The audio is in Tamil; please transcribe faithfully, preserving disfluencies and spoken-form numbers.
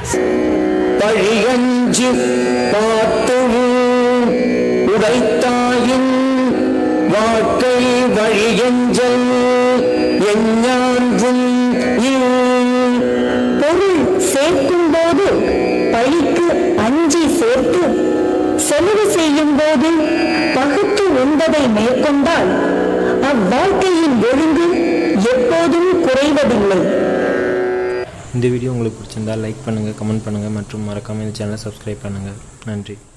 பழியஞ்சு பார்த்து உடைத்தாயின் வாழ்க்கை வழியஞ்சல் எஞ்ஞான்றும் பொருள் சேர்க்கும் போது பழிக்கு அஞ்சி சேர்த்து செலவு செய்யும் போது பகுத்து உண்பதை மேற்கொண்டால் அவ்வாழ்க்கையின் ஒழுங்கு எப்போதும் குறைவதில்லை. இந்த வீடியோ உங்களுக்கு பிடிச்சிருந்தால் லைக் பண்ணுங்கள், கமெண்ட் பண்ணுங்கள் மற்றும் மறக்காமல் இந்த சேனலை சப்ஸ்கிரைப் பண்ணுங்கள். நன்றி.